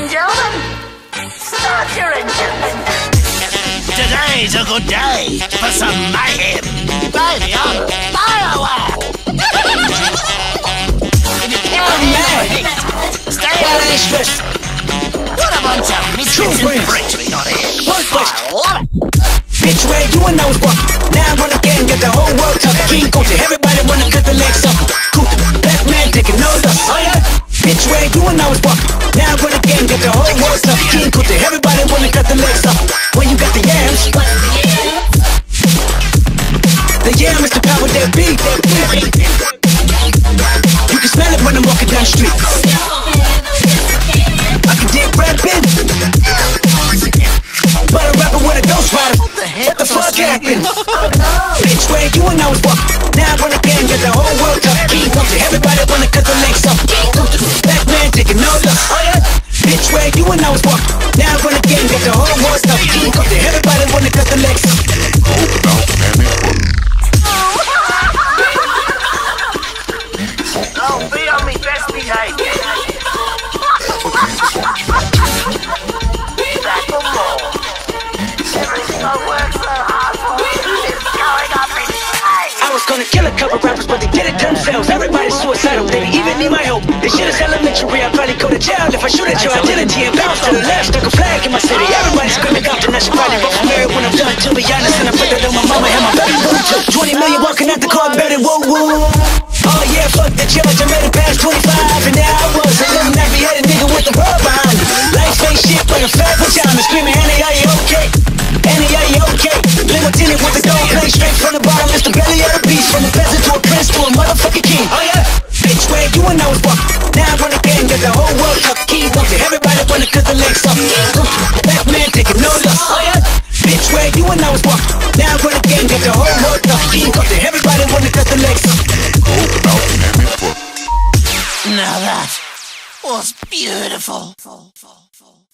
and gentlemen, start your engines. Today's a good day for some mayhem. Baby, on firework. If you can't handle the heat, stay out of this. What a bunch of misfits and freaks we got here. I love it. Bitch, where you and I was walking. Now I run again, get the whole world talking. King Kunta, everybody wanna cut the legs off. Kunta, black man taking no loss. Oh yeah. Bitch, where you and I was walking. Now I run again, get the whole world talking. King Kunta, everybody wanna cut the legs off. When you got the yams, the yam is the power that beat. You can smell it when I'm walking down the street. I can dig rapping, but a rapper with a ghost rider. What the fuck happened? Bitch, where you and I was walking. Now I run again, get the whole world talking. King Kunta, everybody wanna cut the legs off. Black man taking no loss. Oh yeah. Bitch, where you and I was walking. Now I run again, get the whole world talking. King Kunta, everybody wanna cut the legs off. I'll be on me best behavior. Back for more. Everything I work so hard for is going up in flames. I was gonna kill a couple rappers, but they did it themselves. Everybody's suicidal, they didn't even need my help. This shit is elementary, I'd probably go to jail if I shoot at your identity and bounce to the left. Stuck a flag in my city, everybody's screaming Compton. I should probably vote for Mary when I'm done, to be honest. And I put that on my mama and my baby boo too. 20 million walking out the car, better woo woo. Oh yeah, fuck the judge, I made it past 25. And now I was a little nappy-headed nigga with the rub behind me. Life ain't shit, but a fat pajama. Screaming, Annie, are you okay? Annie, are you okay? Limousine with the gold plate, straight from the bottom. It's the belly of the beast, from a peasant to a prince to a motherfucking king. Oh yeah, bitch, where you and I was walking. Now I run again, get the whole world talking. King Kunta, everybody wanna cut the legs off. Black man taking no loss. Oh yeah, bitch, where you and I was walking. Now I run again, get the whole world talking. King Kunta, everybody wanna cut the legs off. Now that was beautiful.